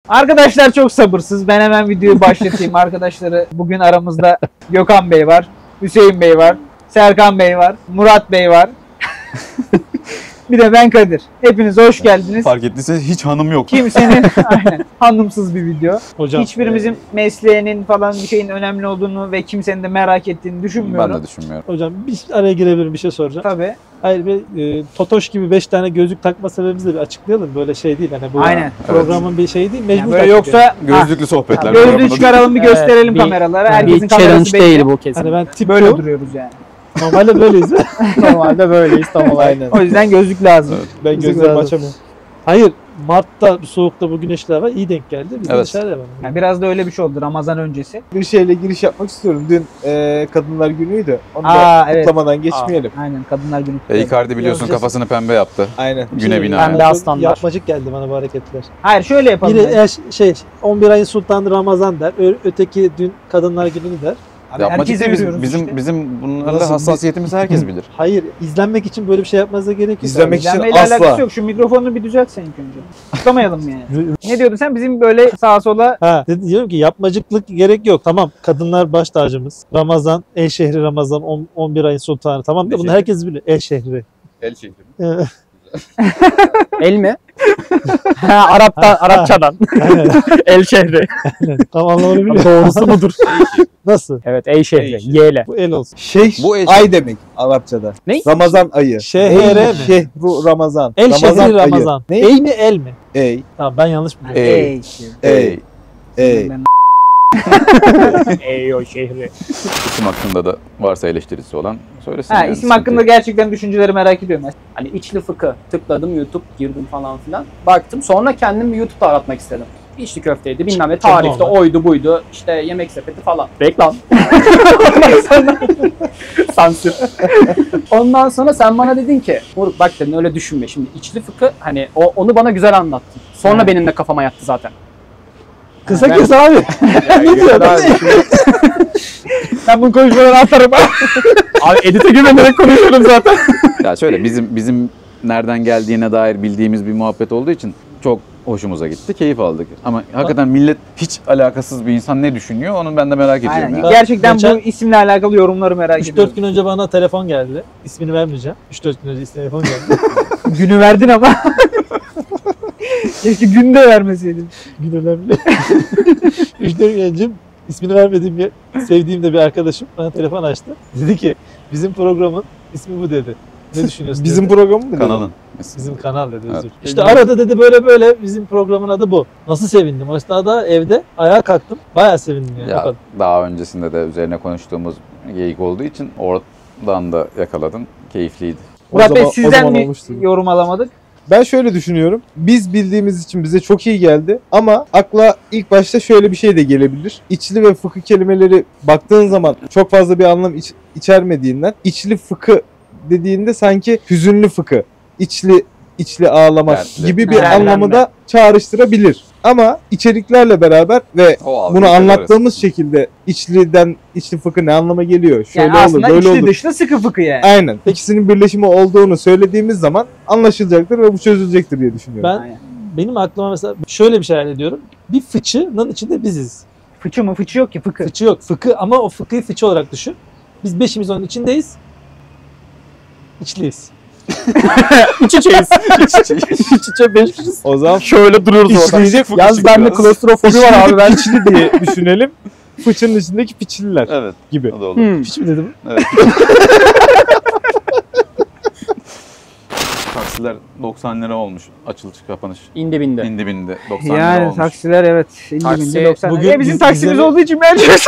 Arkadaşlar çok sabırsız. Ben hemen videoyu başlatayım. Arkadaşları bugün aramızda Gökhan Bey var, Hüseyin Bey var, Serkan Bey var, Murat Bey var. Bir de ben Kadir. Hepiniz hoş geldiniz. Fark ettiyse hiç hanım yok. Kimsenin aynen, hanımsız bir video. Hocam, hiçbirimizin mesleğinin falan bir şeyin önemli olduğunu ve kimsenin de merak ettiğini düşünmüyorum. Ben de düşünmüyorum. Hocam bir araya girebilirim, bir şey soracağım. Tabii. Hayır, Totoş gibi 5 tane gözlük takma sebebimizi de bir açıklayalım. Böyle şey değil. Hani bu Aynen. programın bir şeyi değil. Mecbur Yani böyle yoksa Gözlüklü sohbetler. gözlüğü çıkaralım bir gösterelim Evet, kameralara. bir Herkesin Bir kamerası challenge belli. değil bu kesin. Hani ben tip Böyle bu. duruyoruz yani. Normalde böyleyiz. Normalde böyleyiz tam olarak. Aynen. O yüzden gözlük lazım. Evet. Ben Bizim gözlerimi lazım. açamıyorum. Hayır, Mart'ta bu soğukta bu güneşli hava iyi denk geldi. Biz Evet. dışarıda yapalım. Yani biraz da öyle bir şey oldu Ramazan öncesi. Bir şeyle giriş yapmak istiyorum. Dün Kadınlar Günü'ydü. Onu da Evet. kutlamadan geçmeyelim. Aynen Kadınlar Günü. Icardi biliyorsun Yapacağız. kafasını pembe yaptı. Aynen. Güne bina. Pembe aslanlar. Yapmacık geldi bana bu hareketler. Hayır şöyle yapalım. Biri bence. 11 ayın sultanı Ramazan der. Öteki dün Kadınlar Günü der. Abi Yapmacık herkese değil, veriyoruz bizim işte. bizim bunlarla Nasıl hassasiyetimizi herkes bilir. Hayır, izlenmek için böyle bir şey yapmanıza gerek yok. İzlemek için İzlenmeyle asla. alakası yok. Şu mikrofonu bir düzelt sen ilk önce. Kutlamayalım yani. Ne diyordun sen? Bizim böyle sağa sola Ha, diyorum ki yapmacıklık gerek yok. Tamam, kadınlar baş tacımız. Ramazan, el şehri Ramazan, 11 ayın sultanı. Tamam da Ne bunu şehri? herkes bilir. El şehri. El şehri. El mi? Ha, Arapçadan. El şehri. Tam anlamını biliyorum. Doğrusu budur. Nasıl? Evet, El şehri. El Y'le. Bu el olsun. Bu el- Ay demek Arapçada. Ne? Ramazan ayı. Şehre mi? Şehru Ramazan. El şehri ayı. Ramazan. Ne? Ey mi el mi? Ey. Tamam, ben yanlış biliyorum. Ey. Ey. Ey. Ben- Ey o şehri. İsim hakkında da varsa eleştirisi olan söylesin. Ha, yani, isim sıkıntı hakkında yok. gerçekten düşünceleri merak ediyorum. Hani içli fıkı tıkladım, YouTube girdim falan filan. Baktım, sonra kendim bir YouTube'da aratmak istedim. İçli köfteydi, bilmem ne, Çok tarifte normal. oydu buydu, işte yemek sepeti falan. Reklam. Ondan sonra sansür. Ondan sonra sen bana dedin ki, Moruk bak dedin, öyle düşünme. Şimdi içli fıkı, hani onu bana güzel anlattın. Sonra Evet. benim de kafama yattı zaten. Kısa kes abi. Ben bunu konuşmadan atarım. Abi edite güvenerek konuşuyorum zaten. Ya şöyle bizim nereden geldiğine dair bildiğimiz bir muhabbet olduğu için çok hoşumuza gitti, keyif aldık. Ama hakikaten millet hiç alakasız bir insan ne düşünüyor onu ben de merak ediyorum Aynen. ya. Gerçekten Geçen- bu isimle alakalı yorumları merak 3-4 ediyorum. gün önce bana telefon geldi. İsmini vermeyeceğim. 3-4 gün önce telefon geldi. Günü verdin ama. Keşke günü de vermeseydin. Gün önemli. 3-4 gün önce ismini vermediğim bir sevdiğim de bir arkadaşım bana telefon açtı. Dedi ki bizim programın ismi bu dedi. Ne düşünüyorsun? Bizim dedi. programı mı? Kanalın. Bizim kanal dedi. Evet. Özür. İşte arada dedi böyle bizim programın adı bu. Nasıl sevindim. O esnada evde ayağa kalktım. Bayağı sevindim yani. O Ya kadar. daha öncesinde de üzerine konuştuğumuz geyik olduğu için oradan da yakaladım. Keyifliydi. Murat Bey zaman- o sizden zaman bir olmuştur. yorum alamadık. Ben şöyle düşünüyorum. Biz bildiğimiz için bize çok iyi geldi. Ama akla ilk başta şöyle bir şey de gelebilir. İçli ve fıkı kelimeleri baktığın zaman çok fazla bir anlam içermediğinden içli fıkı dediğinde sanki hüzünlü fıkı, içli ağlamak Dertli. gibi bir Dertlenme. anlamı da çağrıştırabilir. Ama içeriklerle beraber ve O algıyı bunu severez. anlattığımız şekilde içli fıkı ne anlama geliyor? Şöyle Yani olur, aslında böyle içli olur. dışlı sıkı fıkı yani. Aynen. İkisinin birleşimi olduğunu söylediğimiz zaman anlaşılacaktır ve bu çözülecektir diye düşünüyorum. Ben Aynen. benim aklıma mesela şöyle bir şey hayal ediyorum. Bir fıçının içinde biziz. Fıçı mı? Fıçı yok ki fıkı. Fıçı yok. Fıkı ama o fıkıyı fıçı olarak düşün. Biz beşimiz onun içindeyiz. İçliyiz. İç içeyiz. İç içe 5 kişiyiz. O zaman Şöyle duruyoruz orada. İçleyecek Yalnız bende biraz. klostrofobi var abi ben. piçli diye düşünelim. Fıçının içindeki piçliler Evet. gibi. O da olur. Hiç mi dedim? Evet. Taksiler 90 lira olmuş açılış kapanış. İndi bindi. İndi bindi 90 lira Yani olmuş. taksiler evet. Taksi, 50 bin, 90. bugün Bizim biz- taksimiz bize- olduğu için mecbur.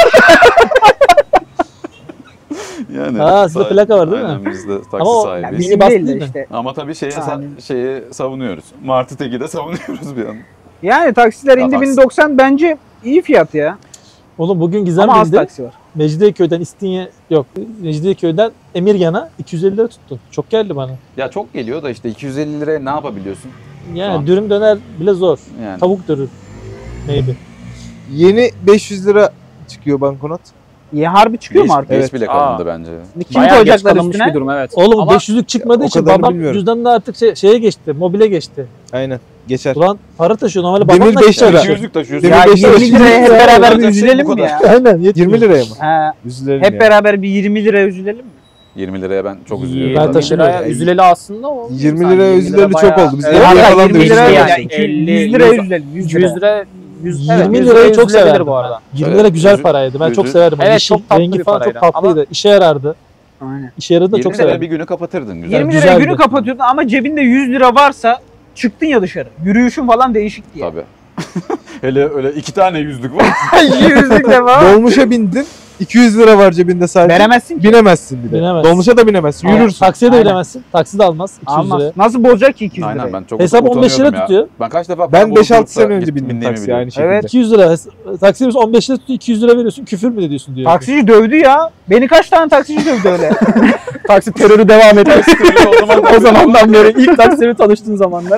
Yani Ha, sizde sahibi- plaka var değil mi? Aynen biz de taksi Ama o- sahibiyiz. Bizim Bizim bas değil de değil mi? işte. Ama tabii Yani. şeyi savunuyoruz. Martı Teki de savunuyoruz bir an. Yani taksiler Ya indi taksi. 1090 bence iyi fiyat ya. Oğlum bugün Gizem Ama az bindi. taksi var. Mecidiyeköy'den Mecidiyeköy'den Emirgan'a 250 lira tuttu. Çok geldi bana. Ya çok geliyor da işte 250 liraya ne yapabiliyorsun? Yani Tamam. dürüm döner bile zor. Yani. Tavuk dürüm. Maybe. Yeni 500 lira çıkıyor banknot. Ya harbi çıkıyor mu Geç, artık? geç Evet. bile kalındı bence. Kim Bayağı geç koyacaklar kalınmış üstüne? bir durum evet. Oğlum Ama 500'lük çıkmadığı o için kadarını babam bilmiyorum. cüzdanına artık şeye geçti. Mobile geçti. Aynen. Geçer. Ulan para taşıyor normalde Demir babamla 5 lira. 200'lük taşıyorsun. Demir Ya 5 lira. 20 liraya hep Ya, beraber bir olacak şey üzülelim bu mi ya? kadar. Aynen yetmiyor. 20 liraya mı? Ha, Üzülelim hep ya. beraber bir 20 liraya üzülelim mi? 20 liraya ben çok üzülüyorum. Ben 20 taşımıyorum. liraya üzüleli aslında o. 20 Sanki liraya üzüleli çok bayağı- oldu. Biz Evet, evde Hatta falan da 20 liraya üzüldük. yani. 50, 100 liraya üzülelim. 100 lira. 100 lira 20 100 lirayı çok üzülebilir severdim bu arada. 20 lira güzel Üzül- paraydı. Ben çok üzül- severdim. Evet, Yeşil, çok tatlı rengi bir falan çok paraydı. tatlıydı. İşe yarardı. Aynen. İşe yaradığında 20 çok liraya severdim. bir günü kapatırdın güzel. 20 liraya güzeldi. günü kapatıyordun ama cebinde 100 lira varsa çıktın ya dışarı. Yürüyüşün falan değişikti ya. Tabii. Hele öyle 2 tane yüzlük var. 100'lük de var. Dolmuşa bindin. 200 lira var cebinde sadece. Veremezsin ki. Binemezsin bile. Binemezsin. Dolmuşa da binemezsin. Ama Yürürsün. Taksiye de Aynen. binemezsin. Taksi de almaz. 200 Almaz. liraya. Nasıl bozacak ki 200 Aynen lirayı? ben çok Hesap 15 lira utanıyordum ya. tutuyor. Ben kaç defa Ben para 5-6 bozulup da sene önce git- bindim bindiğimi taksiye biliyorum. aynı şekilde. Evet. 200 lira. Taksimiz 15 lira tutuyor. 200 lira veriyorsun. Küfür mü ediyorsun diyor. Taksici dövdü ya. Beni kaç tane taksici dövdü öyle. Taksi terörü devam eder. O zamandan beri ilk taksiyle tanıştığın zamanlar.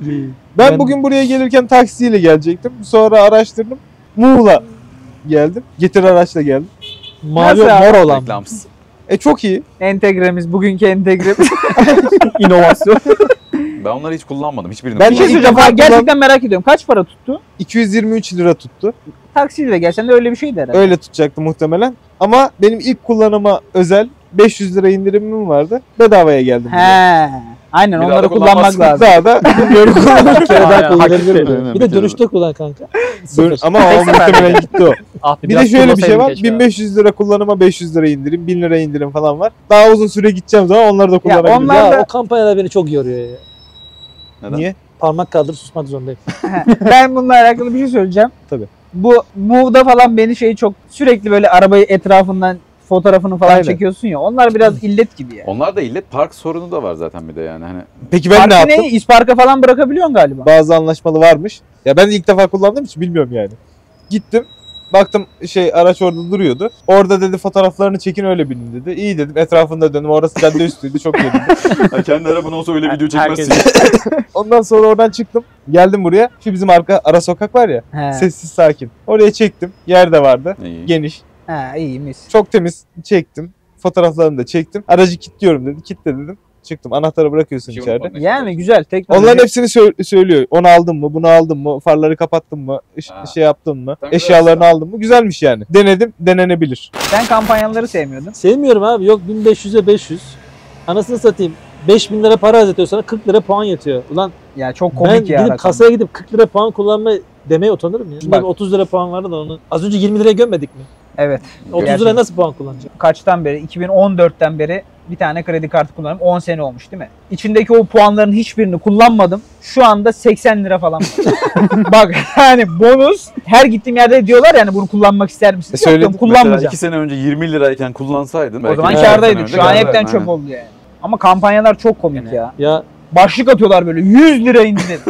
Ben bugün buraya gelirken taksiyle gelecektim. Sonra araştırdım. Muğla geldim. Getir araçla geldim. Mavi Nasıl mor olan. Reklamsız. Çok iyi. Entegremiz, bugünkü entegremiz. İnovasyon. Ben onları hiç kullanmadım. Hiçbirini Ben Bir şey ilk söyleyeceğim. defa Gerçekten merak ediyorum. Kaç para tuttu? 223 lira tuttu. Taksiyle de gelsen de öyle bir şeydi herhalde. Öyle tutacaktı muhtemelen. Ama benim ilk kullanıma özel 500 lira indirimim vardı. Bedavaya geldim. buraya. He. Aynen Bir daha onları da kullanmak kullanmazsın. lazım. Daha da bilmiyorum Bir kere daha Aynen, kullanabilir hakikaten. mi? Aynen, Bir bir de kere dönüşte kullan kanka. Dön- Sıfır. ama o muhtemelen gitti o. Ah, Bir de biraz şöyle bir şey kullansaydın var. keşke. 1500 lira kullanıma 500 lira indirim, 1000 lira indirim falan var. Daha uzun süre gideceğim zaman onları da kullanabilirim. onlar- Ya da- o kampanyalar beni çok yoruyor ya. Neden? Niye? Parmak kaldırıp susmak zorundayım. Ben bununla alakalı bir şey söyleyeceğim. Tabii. Bu Move'da falan beni çok sürekli böyle arabayı etrafından fotoğrafını falan Aynen. çekiyorsun ya. Onlar biraz illet gibi ya. Onlar da illet park sorunu da var zaten bir de yani. Hani Peki ben ne Parkı yaptım? ne? İsparka falan bırakabiliyorsun galiba. Bazı anlaşmalı varmış. Ya ben ilk defa kullandığım için bilmiyorum yani. Gittim. Baktım araç orada duruyordu. Orada dedi fotoğraflarını çekin öyle binin dedi. İyi dedim. Etrafında döndüm. Orası cadde üstüydü. Çok iyi dedim. kendi araban olsa öyle video çekmezsin. Ondan sonra oradan çıktım. Geldim buraya. Şu bizim ara sokak var ya. He. Sessiz sakin. Oraya çektim. Yer de vardı. İyi. Geniş. He, iyi mis. Çok temiz. Çektim. Fotoğraflarını da çektim. Aracı kilitliyorum dedi. Kilitle dedim. Çıktım. Anahtarı bırakıyorsun Şey içeride. olmadı. Yani güzel. Teknoloji. Onların hepsini söylüyor. Onu aldın mı? Bunu aldın mı? Farları kapattın mı? Ha. Şey yaptın mı? Sen Eşyalarını güzelsin. aldın mı? Güzelmiş yani. Denedim. Denenebilir. Sen kampanyaları sevmiyordun. Sevmiyorum abi. Yok 1500'e 500. Anasını satayım. 5000 lira para harcatıyor sana 40 lira puan yatıyor. Ulan Ya çok ben komik ya. gidip rakam. kasaya gidip 40 lira puan kullanma demeye utanırım ya. Şimdi Bak. 30 lira puan vardı da onu. Az önce 20 liraya gömmedik mi? Evet. 30 Gerçekten. lira nasıl puan kullanacağım? Kaçtan beri? 2014'ten beri bir tane kredi kartı kullanıyorum. 10 sene olmuş değil mi? İçindeki o puanların hiçbirini kullanmadım. Şu anda 80 lira falan var. Bak yani bonus her gittiğim yerde diyorlar yani bunu kullanmak ister misin? Yok Söyledim. diyorum, Mesela kullanmayacağım. 2 sene önce 20 lirayken kullansaydın. O belki zaman bir sene kârdaydık. önce Şu an hepten kârdaydım, çöp aynen. oldu yani. Ama kampanyalar çok komik Yani. ya. Ya Başlık atıyorlar böyle 100 lira indirim.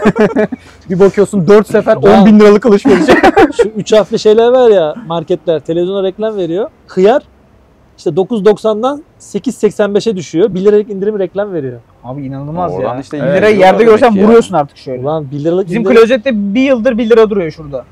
Bir bakıyorsun 4 sefer Ya. 10 bin liralık alışveriş. şu 3 harfli şeyler var ya marketler televizyona reklam veriyor. Hıyar işte 9.90'dan 8.85'e düşüyor. 1 liralık indirim reklam veriyor. Abi inanılmaz Oradan ya. işte 1 iyi lirayı veriyorlar yerde demek görsen ki ya. vuruyorsun artık şöyle. Ulan 1 liralık Bizim indirim klozette bir yıldır 1 lira duruyor şurada.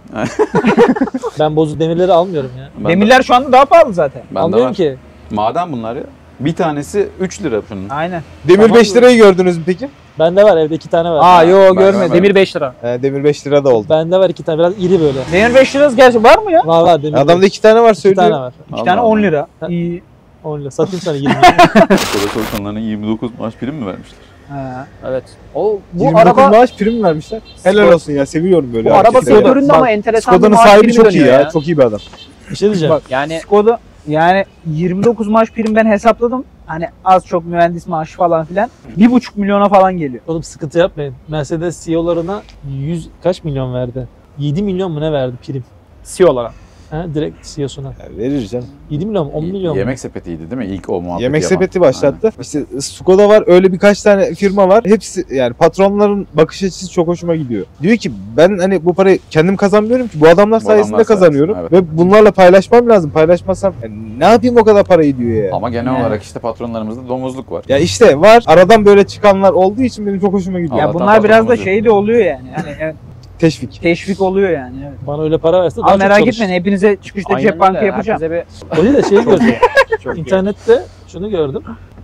ben bozuk demirleri almıyorum ya. Ben de- Demirler şu anda daha pahalı zaten. ben de Almıyorum var. ki. Maden bunlar ya. Bir tanesi 3 lira şunun. Aynen. Demir Tamam 5 lirayı gördünüz mü peki? Bende var evde 2 tane var. Aa yo ben görmedim. görmedim. Demir 5 lira. Demir 5 lira da oldu. Bende var 2 tane biraz iri böyle. Demir 5 lirası gerçi var mı ya? Var demir. Adamda 2 tane var 2 söylüyor. tane var. 2 tane Allah 10 Allah. lira. Ha. İyi. 10 lira. Satayım sana 20. Skoda çalışanlarına 29 maaş prim mi vermişler? Ha. Evet. O bu 29 araba maaş prim mi vermişler? Helal olsun ya seviyorum böyle. bu araba hareketleri. sektöründe Bak, ama enteresan Skoda'nın bir maaş sahibi primi çok iyi dönüyor ya. Çok iyi bir adam. Bir şey diyeceğim. Bak Yani Skoda yani 29 maaş prim ben hesapladım. Hani az çok mühendis maaşı falan filan. 1,5 milyona falan geliyor. Oğlum sıkıntı yapmayın. Mercedes CEO'larına 100 kaç milyon verdi? 7 milyon mu ne verdi prim? CEO olarak. Ha, direkt CEO'suna. Ya verir canım. 7 milyon mu? 10 milyon mu? Yemek sepetiydi değil mi? İlk o muhabbeti Yemek yapan. sepeti başlattı. İşte Skoda var öyle birkaç tane firma var. Hepsi yani patronların bakış açısı çok hoşuma gidiyor. Diyor ki ben hani bu parayı kendim kazanmıyorum ki bu adamlar sayesinde adamlar kazanıyorum. sayesinde, evet. Ve bunlarla paylaşmam lazım. Paylaşmasam ne yapayım o kadar parayı diyor ya. Ama genel Yani. olarak işte patronlarımızda domuzluk var. Ya işte var. Aradan böyle çıkanlar olduğu için benim çok hoşuma gidiyor. Ya Allah'tan bunlar biraz da patronumuz şey de oluyor yani. Hani evet, Teşvik. teşvik oluyor yani. Evet. Bana öyle para verse daha Ama çok merak çalışırım. etmeyin hepinize çıkışta Aynen cep bankı öyle. yapacağım. Herkese bir Öyle de şey gördüm. Çok iyi. İnternette şunu gördüm.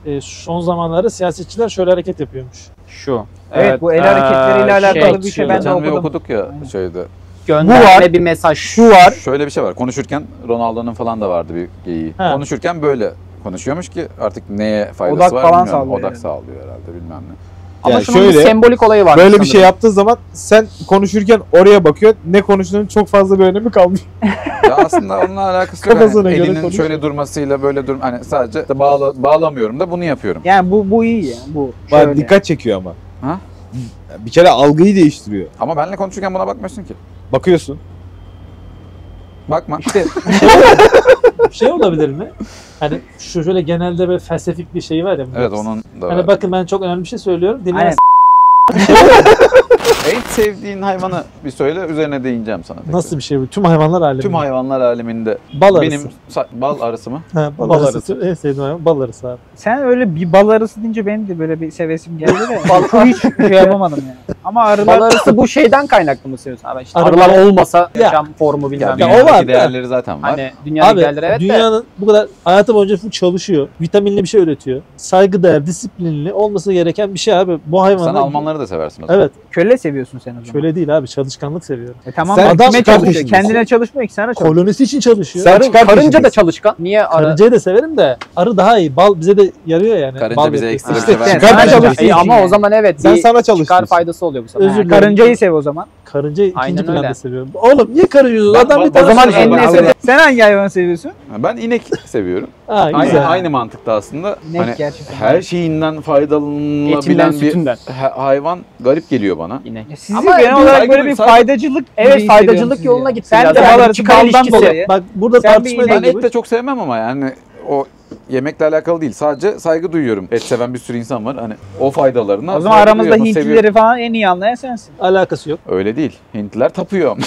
son zamanlarda siyasetçiler şöyle hareket yapıyormuş. Şu. Evet, bu el hareketleriyle alakalı bir şey ben de Geçen bir okudum. okuduk ya şeyde. Gönderme bir mesaj. Şu var. Şöyle bir şey var. Konuşurken Ronaldo'nun falan da vardı bir geyiği. Ha. Konuşurken böyle konuşuyormuş ki artık neye faydası Odak var falan bilmiyorum. sağlıyor Odak yani. sağlıyor herhalde bilmem ne. Ama Yani şunun şöyle, bir sembolik olayı var. Böyle bir sanırım. şey yaptığın zaman sen konuşurken oraya bakıyorsun. Ne konuştuğunun çok fazla bir önemi kalmıyor. Ya aslında onunla alakası yok. Kafasına Yani göre elinin konuşuyor. şöyle durmasıyla böyle hani sadece işte bağlamıyorum da bunu yapıyorum. Yani bu iyi ya. Bu Bak, şöyle. dikkat çekiyor ama. Ha? Bir kere algıyı değiştiriyor. Ama benle konuşurken buna bakmıyorsun ki. Bakıyorsun. Bakma. İşte Şey olabilir mi? Hani şu şöyle genelde böyle felsefik bir şey var ya. Evet onun da Hani var. bakın ben çok önemli bir şey söylüyorum. Dinleyen Aynen. En sevdiğin hayvanı bir söyle üzerine değineceğim sana. tekrar. nasıl bir şey bu? Tüm hayvanlar alemi. Tüm hayvanlar aleminde Bal arısı. benim bal arısı mı? Ha, bal, Bal arısı. En sevdiğim hayvan bal arısı abi. sen öyle bir bal arısı deyince benim de böyle bir sevesim geldi de. Bal hiç şey yapamadım yani. Ama arılar Bal arısı bu şeyden kaynaklı mı söylüyorsun abi? İşte Arılar- arılar olmasa Ya. yaşam formu bilmem Ya, ne. Ya o dünyadaki var da. değerleri zaten var. Hani dünyadaki Abi değerleri evet de. dünyanın bu kadar hayatı boyunca full çalışıyor. Vitaminli bir şey üretiyor. Saygıdeğer, disiplinli olması gereken bir şey abi. Bu hayvanlar... Sen Almanları da seversin o zaman. Evet. köle seviyorsun sen o zaman. Şöyle değil abi. Çalışkanlık seviyorum. Tamam Sen adam kime çalışıyor. çalışıyorsun? Kendine çalışmıyor ki sana çalışıyor. Kolonisi için çalışıyor. Sen çıkar Karınca da peşindesin. çalışkan. Niye arı? Karıncayı da severim de arı daha iyi. Bal bize de yarıyor yani. Karınca Bal bize yapıyor. ekstra bir İşte şey vermiyor. sen- Çıkar Karınca- çalışıyorsun. ama yani. o zaman evet Sen bir sana çıkar çalışıyorsun. faydası oluyor bu sefer. Özür dilerim. Karıncayı sev o zaman. Karıncayı Aynen ikinci öyle. planda seviyorum. Oğlum niye karıncıyorsun? Ben- Adam bir o tane zaman söylüyor. en Bak, nefret- Sen hangi hayvanı seviyorsun? Ben inek seviyorum. Ha, Aynı, güzel. aynı mantıkta aslında. İnek Hani gerçekten. her şeyinden Etinden, faydalanabilen bir sütünden. hayvan garip geliyor bana. İnek. Ya sizin Ama genel olarak saygı- böyle bir saygı- faydacılık Evet, gibi faydacılık hissediyorsunuz yoluna ya. gitti Sen biraz. de Yani bal arısı çıkar baldan ilişkisi. dolayı. Bak burada Sen bir tartışmaya Ben inek- et de çok sevmem ama yani o yemekle alakalı değil. Sadece saygı duyuyorum. Et seven bir sürü insan var. Hani o faydalarına O zaman saygı aramızda duyuyorum, Hintlileri seviyorum. falan en iyi anlayan sensin. alakası yok. Öyle değil. Hintliler tapıyor.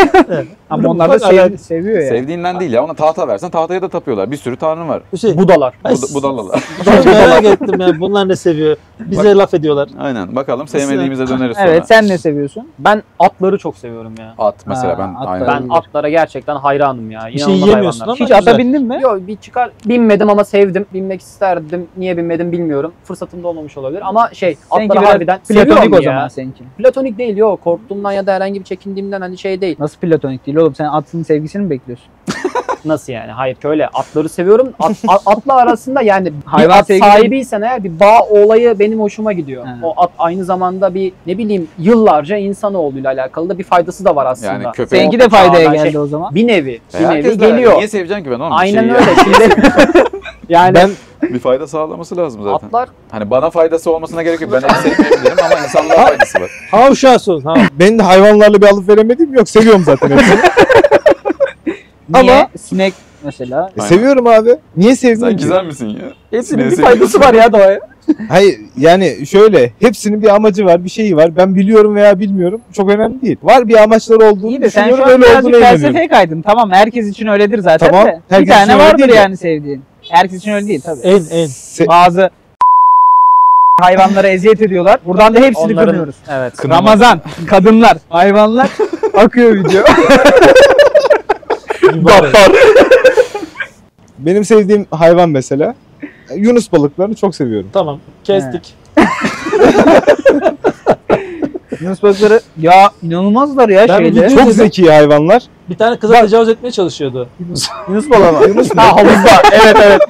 Ama onlar da Bak, alakası- seviyor ya. Sevdiğinden değil ya. Ona tahta versen tahtaya da tapıyorlar. Bir sürü tanrı var. Hüseyin, Budalar. Ay, Budalalar. çok merak ettim ya. Bunlar ne seviyor? Bize laf ediyorlar. Aynen. Bakalım sevmediğimize döneriz sonra. Evet sen ne seviyorsun? Ben atları çok seviyorum ya. At mesela Ha, ben atlar. aynen. Ben atlara gerçekten hayranım ya. Bir şey İnanılmaz yiyemiyorsun hayvanlar. ama Hiç ata güzel. bindin mi? Yok bir çıkar. Binmedim ama sevdim. Binmek isterdim. Niye binmedim bilmiyorum. Fırsatım da olmamış olabilir. Ama Seninki atları biraz harbiden platonik seviyorum o ya. zaman seninki. Platonik değil yok. Korktuğumdan ya da herhangi bir çekindiğimden hani şey değil. Nasıl platonik değil oğlum? Sen atın sevgisini mi bekliyorsun? Nasıl yani? Hayır şöyle atları seviyorum. Atla arasında yani Hayvan bir at sevgisi- sahibiysen eğer bir bağ olayı benim hoşuma gidiyor. He. O at aynı zamanda bir ne bileyim yıllarca insanoğluyla alakalı da bir faydası da var aslında. Yani köpek- Seninki de faydaya Çağdan geldi şey- o zaman. Bir nevi. Bir Herkes nevi de öyle. geliyor. Niye seveceksin ki ben onu? Aynen Şeyi öyle. Şimdi yani Ben Bir fayda sağlaması lazım zaten. atlar Hani bana faydası olmasına gerek yok. Ben onu sevmeyebilirim ama insanlara faydası var. Havşasın. Ha. benim de hayvanlarla bir alıp veremediğim yok. Seviyorum zaten hepsini. Niye? Ama- Sinek mesela. Aynen. Seviyorum abi. Niye Sen sevdim ki? güzel misin ya? hepsinin Ne bir seviyorsun? faydası var ya doğaya. Hayır yani şöyle hepsinin bir amacı var, bir şeyi var. Ben biliyorum veya bilmiyorum. Çok önemli değil. Var bir amaçları olduğunu İyi de sen düşünüyorum. şu an Öyle birazcık olduğuna inanıyorum. felsefeye kaydın. Tamam herkes için öyledir zaten Tamam, de. Bir herkes için tane öyle vardır değil de. yani sevdiğin. Herkes için öyle değil tabii. En. Bazı hayvanlara eziyet ediyorlar. Buradan da hepsini Onların- kınıyoruz. Evet. Ramazan, kadınlar, hayvanlar akıyor video. Benim sevdiğim hayvan mesela Yunus balıklarını çok seviyorum. Tamam. Kestik. Yunus balıkları ya inanılmazlar ya Ben şeyde. video- Çok dedim. zeki hayvanlar. Bir tane kıza tecavüz etmeye çalışıyordu. Yunus balığı mı? Yunus Ha havuzda. Evet evet.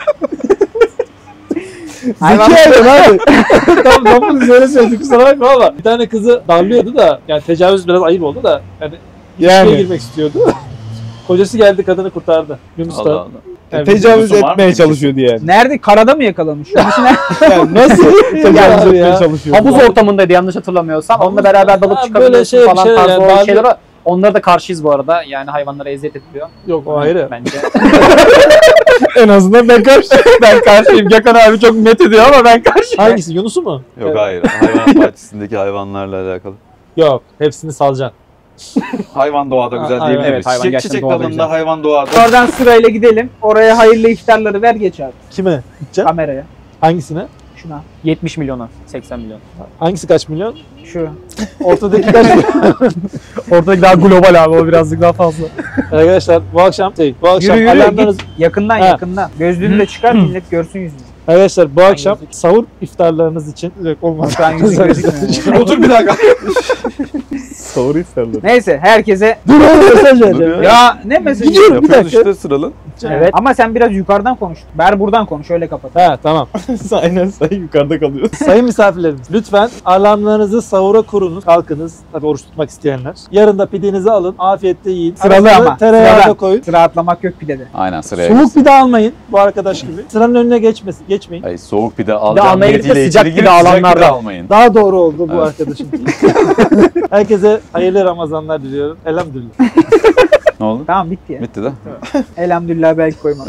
Zeki hayvan abi. Tam lafını öyle söyledik kusura bakma ama. Bir tane kızı darlıyordu da yani tecavüz biraz ayıp oldu da yani ilişkiye Yani girmek istiyordu. Kocası geldi kadını kurtardı. Yunus Allah da. Allah. Yani tecavüz Yunus'un var mı etmeye kimsesi? çalışıyordu yani. Nerede? Karada mı yakalamış? Yunus'un Yani nasıl tecavüz Ya. etmeye çalışıyordu? Havuz ortamındaydı yanlış hatırlamıyorsam. Onunla beraber dalıp Ha, çıkabiliyorsun böyle şey, bir falan şeyler tarzı yani, o bazı- şeylere. Onlara da karşıyız bu arada. Yani hayvanlara eziyet ediliyor. Yok o ayrı. Bence. En azından ben karşı. ben karşıyım. Gökhan abi çok net ediyor ama ben karşıyım. Hangisi? Yunus'u mu? Yok hayır. Hayvan bahçesindeki hayvanlarla alakalı. Yok. Hepsini salacaksın. Hayvan doğada güzel Ha, diyebilir evet, miyiz? hayvan Çiçek, gerçekten çiçek doğada dalında güzel. hayvan doğada. Oradan sırayla gidelim. Oraya hayırlı iftarları ver geç abi. Kime? Gideceksin? Kameraya. Hangisine? Şuna. 70 milyona, 80 milyon. Hangisi kaç milyon? Şu. Ortadaki kaç milyon? Ortadaki daha global abi o birazcık daha fazla. Arkadaşlar bu akşam Yürü yürü alarmlarınız... git. Yakından Ha. yakından. Gözlüğünü de çıkar millet görsün yüzünü. Arkadaşlar bu akşam sahur iftarlarınız için Olmaz. Şu an yüzü gözükmüyor. Otur bir dakika. Sahur iftarları. Neyse herkese dur oğlum mesaj Dur vereceğim. ya. ya ne mesajı? Gidiyorum bir Yapıyoruz dakika. işte sıralı. Evet. Ama sen biraz yukarıdan konuş. Ber buradan konuş öyle kapat. Ha tamam. Aynen sen yukarıda kalıyorsun. Sayın misafirlerimiz lütfen alarmlarınızı sahura kurunuz. Kalkınız. Tabii oruç tutmak isteyenler. Yarın da pidenizi alın. Afiyetle yiyin. Sıralı Arasına ama. tereyağı da Sıradan. koyun. Sıra atlamak yok pidede. Aynen sıraya Soğuk geçsin. pide almayın bu arkadaş gibi. Sıranın önüne geçmeyin. Ay, soğuk pide alacağım almaya gidip de niyetiyle sıcak içeri pide girip sıcak alanlar pide da. almayın. Daha doğru oldu bu Evet. arkadaşım. Herkese hayırlı Ramazanlar diliyorum. Elhamdülillah. Ne oldu? Tamam bitti ya. Bitti de. Elhamdülillah belki koymam.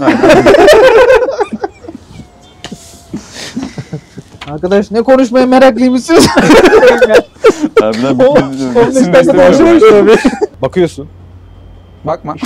Arkadaş ne konuşmaya meraklıymışsınız? Harbiden 15 dakika istemiyorum. başlamış tabii. Bakıyorsun. Bakma.